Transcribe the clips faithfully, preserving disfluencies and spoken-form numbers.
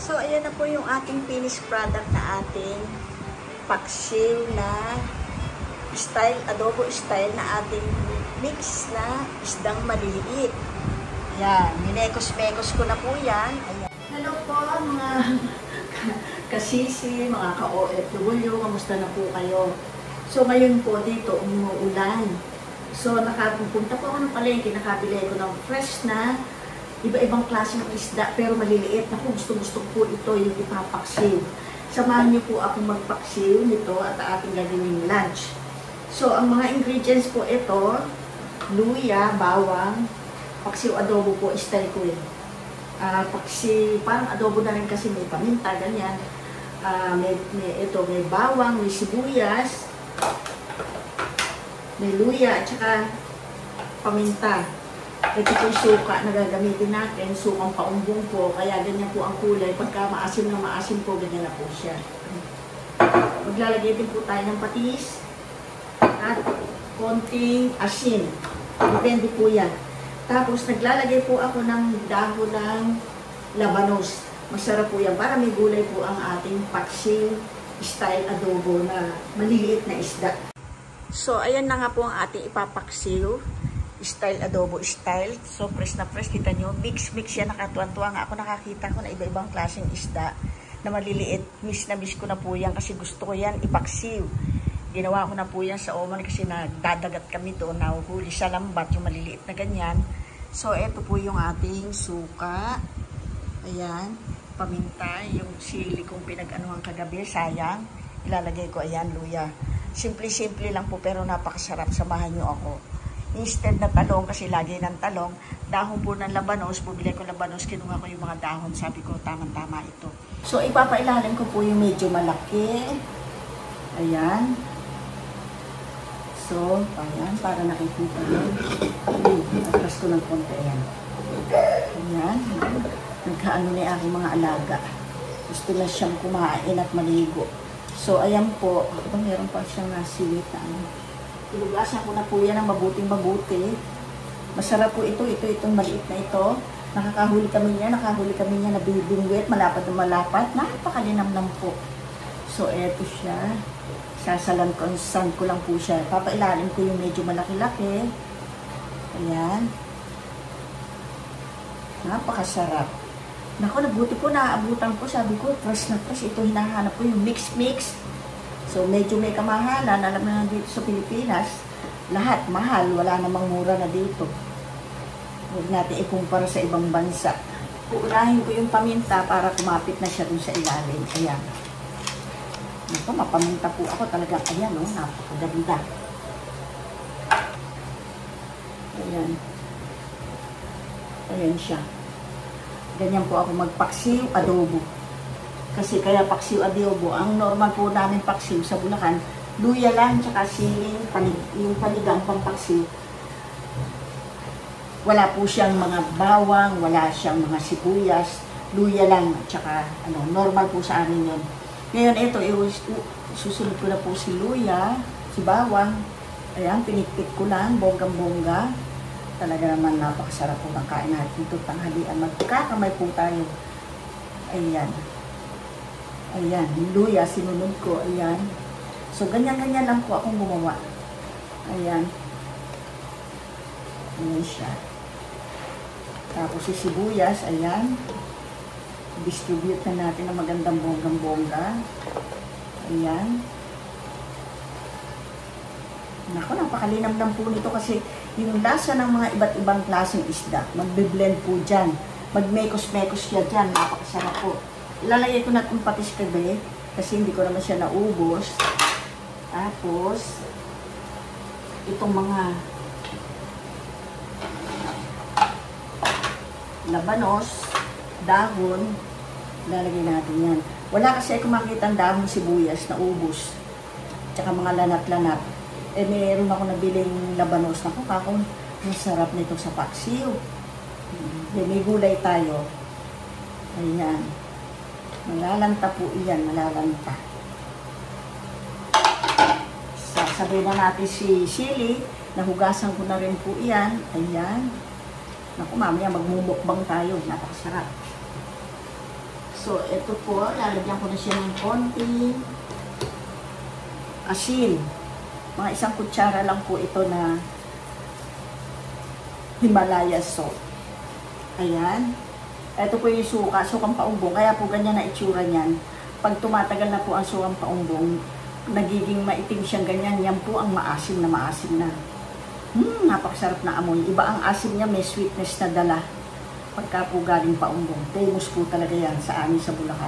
So, ayan na po yung ating finished product na ating paksiw na style, adobo style na ating mix na isdang maliliit. Ayan, minekos-mekos ko na po yan. Ayan. Hello po mga kasisi, mga ka-O F W, kamusta na po kayo? So, ngayon po dito umuulan. So, nakapunta po ako ng palengke, nakabili ko ng fresh na iba-ibang klase ng isda, pero maliliit. Ako, gusto-gusto po ito yung ipapaksiw. Samahan niyo po ako magpaksiw nito at ating gagawing lunch. So, ang mga ingredients po ito, luya, bawang, paksiw adobo po, style ko yun. Uh, paksiw, parang adobo na rin kasi may paminta, ganyan. Uh, may, may, ito, may bawang, may sibuyas, may luya, at saka paminta. Ito po yung suka na gagamitin natin, sukang paumbong po, kaya ganyan po ang kulay. Pagka maasim na maasim po, ganyan na po siya. Maglalagay din po tayo ng patis at konting asin. Depende po yan. Tapos naglalagay po ako ng dahon ng labanos. Masarap po yan para may gulay po ang ating paksiw style adobo na maliliit na isda. So, ayan na nga po ang ating ipapaksiw style adobo style. So, fresh na fresh. Kita nyo, mix-mix yan. Nakatuwan-tuwa nga ako. Nakakita ko na iba-ibang klaseng isda na maliliit. Miss na miss ko na po yan kasi gusto ko yan ipaksiw. Ginawa ko na po yan sa oven kasi nagdadagat kami doon. Nahuhuli sa lambat yung maliliit na ganyan. So, ito po yung ating suka. Ayan. Paminta. Yung sili kong pinag-anuhan kagabi. Sayang. Ilalagay ko. Ayan, luya. Simple-simple lang po pero napakasarap. Samahan nyo ako. Instead na talong, kasi lagi ng talong, dahon po ng labanos, bumili ko labanos, kinuha ko yung mga dahon, sabi ko, tamang-tama ito. So, ipapailalim ko po yung medyo malaki. Ayan. So, ayan, para nakikita yun. Atras ko ng konti, ayan. Ayan. Nagkaano na yung aking mga alaga. Gusto na siyang kumain at maligo. So, ayan po. Ito, meron pa siyang nasiwit na ano. Ilugasan ko na po yan ng mabuting-mabuti. Masarap po ito. Ito, itong maliit na ito. Nakakahuli kami niya. Nakahuli kami niya na bibingwit. Malapad na malapad. Napakalinamnam po. So, eto siya. Sasalan ko. San ko lang po siya. Papailalim ko yung medyo malaki-laki. Ayan. Napakasarap. Naku, nabuti po. Naaabutan ko. Sabi ko, fresh na fresh. Ito hinahanap ko yung mix-mix. So, medyo may kamahalan. Alam na dito sa Pilipinas, lahat mahal. Wala namang mura na dito. Huwag natin ikumpara sa ibang bansa. Uunahin ko yung paminta para kumapit na siya dun sa ilalim. Ayan. Ito, mapaminta po ako talaga. Ayan, no? Napakaganda. Ayan. Ayan siya. Ganyan po ako magpaksiw adobo. Kasi kaya paksiw adobo, ang normal po namin paksiw sa Bulacan, luya lang, tsaka siling, panig, yung panigang pampaksiw. Wala po siyang mga bawang, wala siyang mga sibuyas, luya lang, tsaka ano, normal po sa amin yun. Ngayon ito, susunod ko na po si luya, si bawang, ayan, pinikpik ko lang, bonggang-bongga. Talaga naman napakasarap po makain natin ito tanghalian. Magkakamay po tayo. Ayan. Ayan, luya, sinunod ko, ayan. So, ganyan-ganyan lang po akong gumawa. Ayan. Ayan siya. Tapos, si sibuyas, ayan. Distribute na natin ng magandang bonggang-bongga. Ayan. Naku, napakalinam-lam po nito kasi yung lasa ng mga iba't ibang klaseng isda, magbe-blend po dyan. Magmekos-mekos siya dyan, napakasarap po. Ilalagay ko na itong patis kabe kasi hindi ko naman siya naubos. Tapos, itong mga labanos, dahon, ilalagay natin yan. Wala kasi ako makita ang dahon sibuyas na ubos. Tsaka mga lanat-lanat. Eh, meron ako nabiling labanos na kukakon. Masarap nito sa paksiw. May gulay tayo. Ayan. Malalanta po iyan, malalanta. Sasabihin na natin si sili, nahugasan ko na rin po iyan. Ayan. Naku, mamaya magmumukbang tayo. Napakasarap. So, ito po, lalagyan ko na siya ng konting asin. Mga isang kutsara lang po ito na Himalaya salt. Ayan. Ito po yung suka, sukang paumbong. Kaya po ganyan na itsura niyan. Pag tumatagal na po ang sukang paumbong, nagiging maitim siyang ganyan. Yan po ang maasim na maasim na. Hmm, napakasarap na amoy. Iba ang asim niya, may sweetness na dala. Pagka po galing paumbong. Famous po talaga yan sa amin sa Bulacan.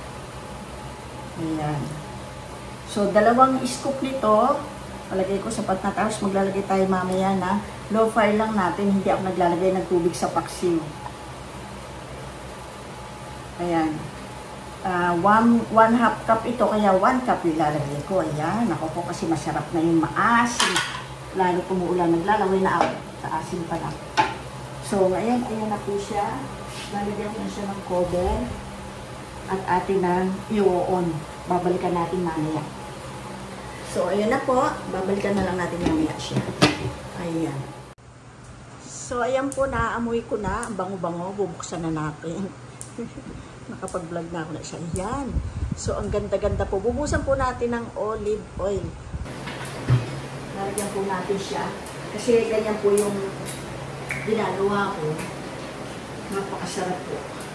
Ayan. So, dalawang scoop nito. Palagay ko sapat na. Tapos maglalagay tayo mamaya na low fire lang natin. Hindi ako naglalagay ng tubig sa paksiw. Ayan. Uh, one, one half cup ito. Kaya one cup ilalagay ko. Ayan. Ako po kasi masarap na yung maasim. Lalo kumuulan. Naglalaway na ako. Sa asim pa lang. So, ngayon, ayan na po siya. Lalagyan ko na siya ng cover. At atin na i-on. Babalikan natin mamaya. So, ayan na po. Babalikan na lang natin mamaya siya. Ayan. So, ayan po. Naaamoy ko na. Ang bango-bango. Bubuksan na natin. Nakapag-vlog na ako na siya. Ayan. So, ang ganda-ganda po. Bubusan po natin ng olive oil. Lalagyan po natin siya. Kasi ganyan po yung ginagawa ko. Napakasarap po.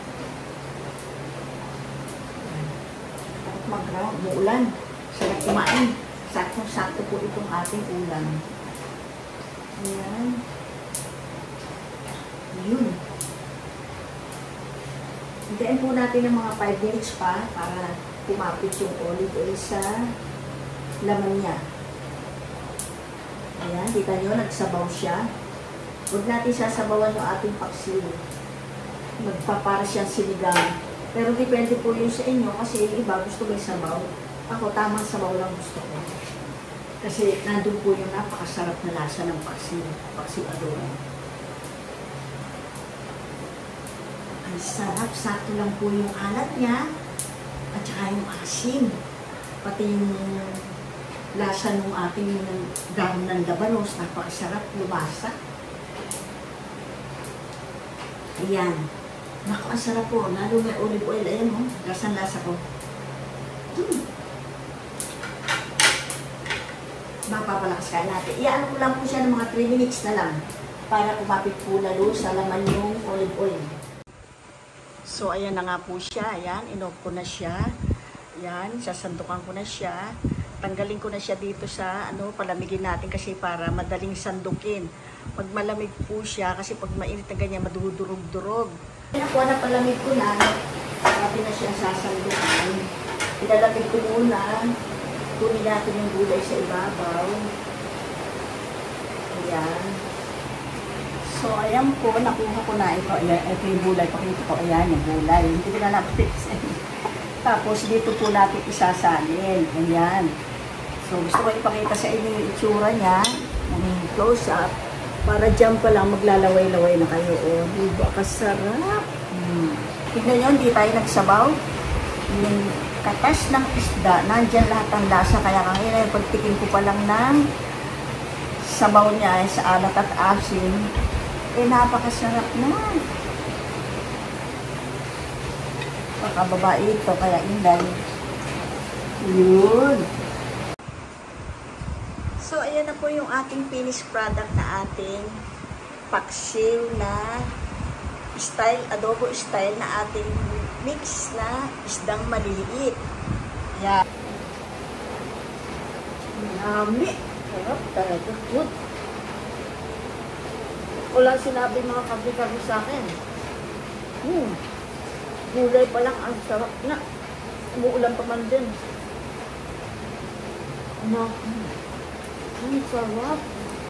At mag-ground. Muulan. Sarap kumain. Sakto-sakto po itong ating ulam. Ayan. Yun. Hintayin po natin ng mga five minutes pa para kumapit yung olive oil sa laman niya. Ayan, kita nyo, nagsabaw siya. Huwag natin sasabawan yung ating paksiw. Magpapara siyang sinigang. Pero depende po yun sa inyo kasi yung iba gusto may sabaw. Ako, tamang sabaw lang gusto ko. Kasi nandun po yung napakasarap na lasa ng paksiw. Paksiw adobo. Ang sarap. Sakto lang po yung alat niya. At saka yung asim. Pati yung lasa ng ating dahon ng labanos. Napakasarap. Lumasa. Ayan. Naku, ang sarap po. Lalo may olive oil. Ayan mo. Lasang-lasa ko. Hmm. Mapapalakas ka natin. Iyaano ko lang po siya ng mga three minutes na lang. Para kumapit po lalo sa laman yung olive oil. So, ayan na nga po siya. Ayan. Inog ko na siya. Ayan. Sasandukan ko na siya. Tanggalin ko na siya dito sa ano, palamigin natin kasi para madaling sandukin. Pag malamig po siya, kasi pag mainit na ganyan, madurog-durog. Nakuha na palamig ko na, natin na siya sasandukan. Pinalamig ko muna, tunin natin yung gulay sa ibabaw. Ayan. So, ayan po, nakuha ko na ito. Ayan, ito yung gulay. Pakita ko, ayan, yung gulay. Hindi ko na napit. Tapos, dito po natin isasalin. Ayan. So, gusto ko ipakita sa inyo yung itsura niya. Yung close-up. Para dyan pa lang maglalaway-laway na kayo. O, oh, diba? Kasarap. Hmm. Tignan nyo, hindi tayo nagsabaw. Yung katas ng isda, nandyan lahat ang lasa. Kaya kanina, pagtikin ko pa lang ng sabaw niya sa alat at asin, eh, napakasarap na. Pagkababae ito, kaya inday. Yun. So, ayan na po yung ating finished product na ating paksiw na style, adobo style na ating mix na isdang maliliit. Ayan. Yummy. Sarap talaga. Good. Wala sinabi mga kabi-kabi sa akin. Hmm. Gulay pa lang ang sarap na. Umuulan pa man din. Ano? Ang sarap.